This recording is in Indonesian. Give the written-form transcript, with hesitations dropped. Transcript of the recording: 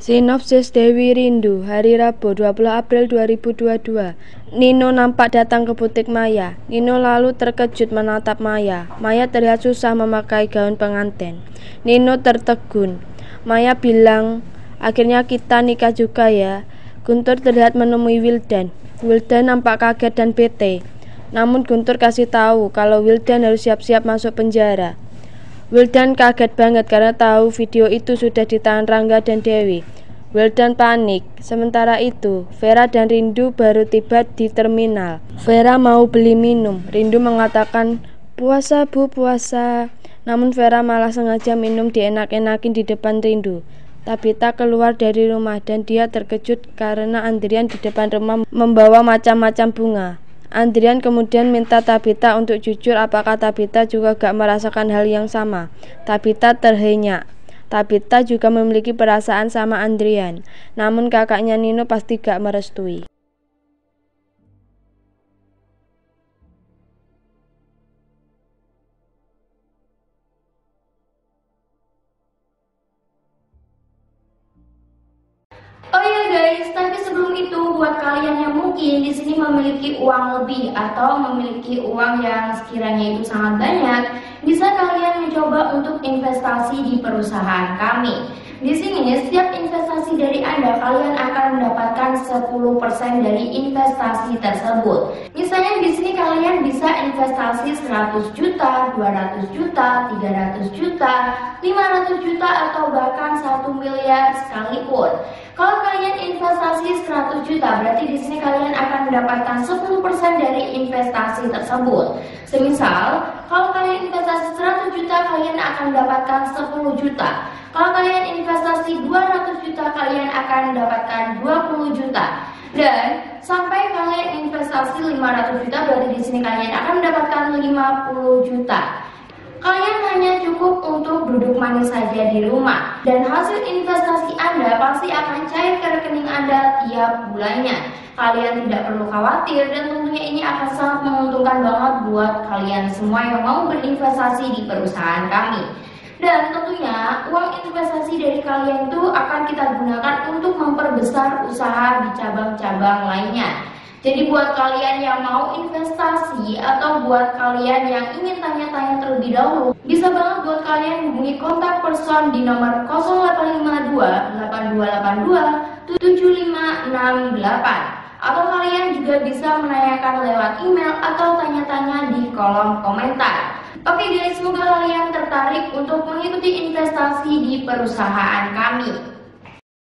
Sinopsis Dewi Rindu, hari Rabu 20 April 2022. Nino nampak datang ke butik Maya. Nino lalu terkejut menatap Maya. Maya terlihat susah memakai gaun pengantin. Nino tertegun. Maya bilang, akhirnya kita nikah juga ya. Guntur terlihat menemui Wildan. Wildan nampak kaget dan bete. Namun Guntur kasih tahu kalau Wildan harus siap-siap masuk penjara. Wildan kaget banget karena tahu video itu sudah di tangan Rangga dan Dewi. Wildan panik. Sementara itu, Vera dan Rindu baru tiba di terminal. Vera mau beli minum. Rindu mengatakan, puasa bu, puasa. Namun Vera malah sengaja minum dienak-enakin di depan Rindu. Tabita keluar dari rumah dan dia terkejut karena antrian di depan rumah membawa macam-macam bunga. Andrian kemudian minta Tabita untuk jujur apakah Tabita juga gak merasakan hal yang sama. Tabita terhenyak. Tabita juga memiliki perasaan sama Andrian. Namun kakaknya Nino pasti gak merestui. Oh iya guys, tapi sebelum itu buat kalian yang mungkin di sini memiliki uang lebih atau memiliki uang yang sekiranya itu sangat banyak, bisa kalian mencoba untuk investasi di perusahaan kami. Di sini setiap investasi dari Anda kalian akan mendapatkan 10% dari investasi tersebut. Misalnya di sini kalian bisa investasi 100 juta, 200 juta, 300 juta, 500 juta atau bahkan 1 miliar sekalipun. Kalau kalian investasi 100 juta, berarti di sini kalian akan mendapatkan 10% dari investasi tersebut. Semisal, kalau kalian investasi 100 juta, kalian akan mendapatkan 10 juta. Kalau kalian investasi 200 juta, kalian akan mendapatkan 20 juta. Dan sampai kalian investasi 500 juta, berarti di sini kalian akan mendapatkan 50 juta. Kalian hanya cukup untuk duduk manis saja di rumah dan hasil investasi Anda pasti akan cair ke rekening Anda tiap bulannya. Kalian tidak perlu khawatir dan tentunya ini akan sangat menguntungkan banget buat kalian semua yang mau berinvestasi di perusahaan kami. Dan tentunya uang investasi dari kalian itu akan kita gunakan untuk memperbesar usaha di cabang-cabang lainnya. Jadi buat kalian yang mau investasi atau buat kalian yang ingin tanya-tanya terlebih dahulu, bisa banget buat kalian hubungi kontak person di nomor 0852 8282 7568. Atau kalian juga bisa menanyakan lewat email atau tanya-tanya di kolom komentar. Oke guys, semoga kalian tertarik untuk mengikuti investasi di perusahaan kami.